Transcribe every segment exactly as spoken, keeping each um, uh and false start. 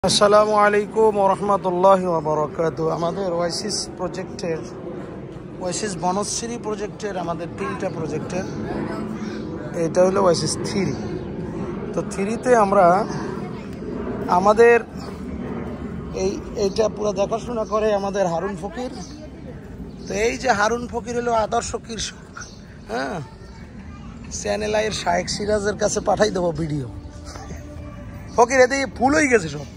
আসসালামু আলাইকুম ওয়া রাহমাতুল্লাহি ওয়া বারাকাতুহু। আমাদের ওয়াইসিস প্রজেক্টের ওয়াইসিস বনশ্রী প্রজেক্টের আমাদের তিনটা প্রজেক্টের এটা হলো ওয়াইসিস থ্রি। তো থ্রিতে আমরা আমাদের এই এইটা পুরো দেখাশোনা করে আমাদের হারুন ফকির। তো এই যে হারুন ফকির হলো আদর্শ কৃষক। হ্যাঁ, চ্যানেল আইয়ের শায়েখ সিরাজের কাছে পাঠাই দেবো ভিডিও। ফকির এদিকে ফুল হয়ে গেছে সব।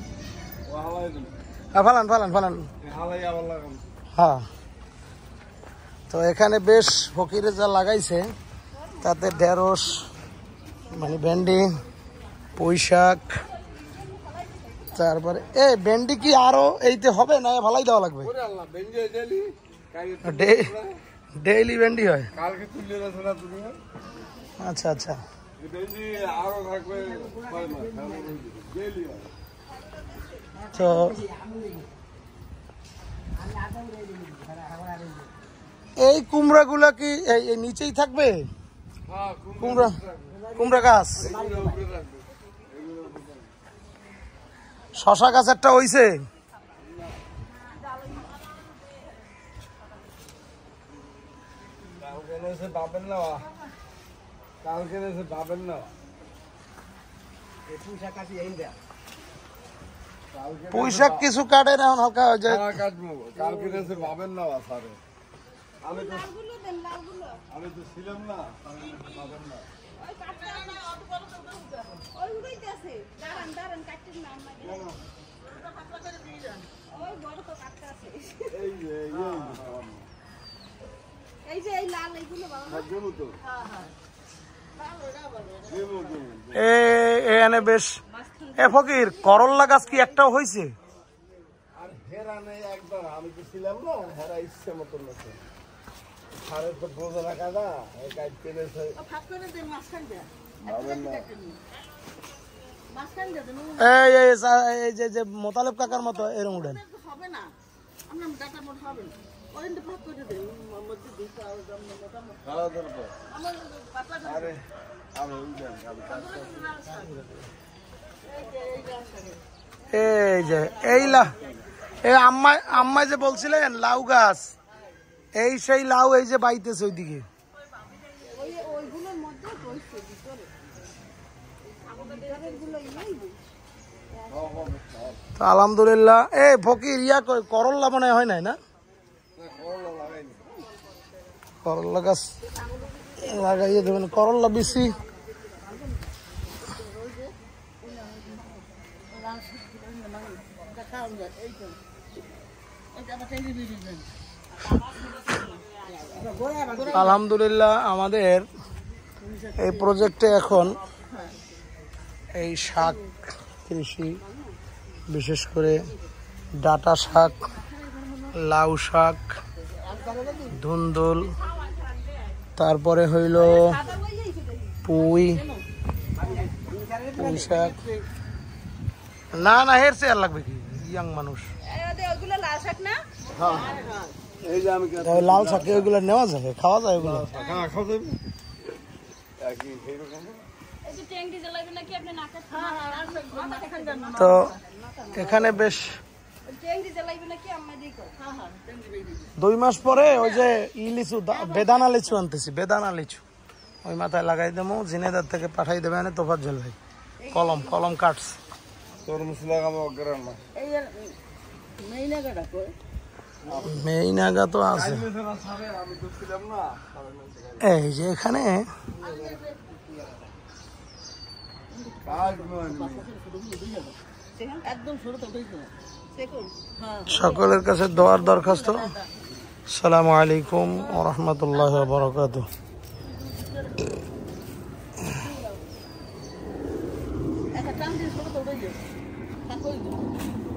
ফালান ফালান ফালান হ্যাঁ। তো এখানে বেশ ফকিরে যা লাগাইছে তাতে ঢেঁড়স মানে ভেন্ডি পুঁই শাক, তারপরে এ ভেন্ডি কি আরো এইতে হবে না ভালাই দেওয়া লাগবে? ডেইলি ভেন্ডি হয়। আচ্ছা আচ্ছা। তো এই কুমড়া গুলা কি এই নিচেই থাকবে? কুমড়া কুমড়া গাছ, শশা গাছ একটা হইছে। পুঁইশাক কিছু কাটে না হালকা আমি তো আমি তো ছিলাম না। এখানে বেশ এ ফকির করল্লা গাছ কি একটাও হয়েছে? আর হেরা নেই একবার, আমি তো ছিলাম না। হেরা ইচ্ছে মতন আছে সারের তো বোঝা রাখা না, এই কাজ পেরেছে। এই এই যে যে মোতালেব কাকার মতো এরকম উঠেন হবে না, আমরা ডাটা মোট হবে না। ওই তো ভাগ করে দেন মধ্যে দুটো আর মোটামুটি খাওয়া দরকার। আরে আমি উঠেন আমি কাজ এই যে এই লা এই আম্মা আম্মা যে বলছিলেন লাউ গাছ, এই সেই লাউ এই যে বাইতেছে ওইদিকে। আলহামদুলিল্লাহ। এ ফকির ইয়া করল্লা মনে হয় নাই না? করল্লা গাছ লাগাইয়ে দেবেন, করল্লা বেশি। আলহামদুলিল্লাহ আমাদের এই প্রজেক্টে এখন এই শাক কৃষি, বিশেষ করে ডাটা শাক, লাউ শাক, ধুন্দুল, তারপরে হইল পুঁই পুঁই শাক। না না হের চেয়ার লাগবে কি ইয়াং মানুষ। লাল শাক ওইগুলো নেওয়া যায়, খাওয়া যায় ওগুলো। তো এখানে বেশ দুই মাস পরে ওই যে ই লিচু বেদানা লিচু আনতেছি, বেদানা লিচু ওই মাথায় লাগাই দেবো। জিনেদার থেকে পাঠাই দেবে এনে তোফাজ্জল ভাই কলম কলম কাটস। মেই নাগা তো আছে। এই যে এখানে সকলের কাছে দোয়ার দরখাস্ত। আসসালামু আলাইকুম ওয়া রাহমাতুল্লাহি ওয়া বারাকাতুহু।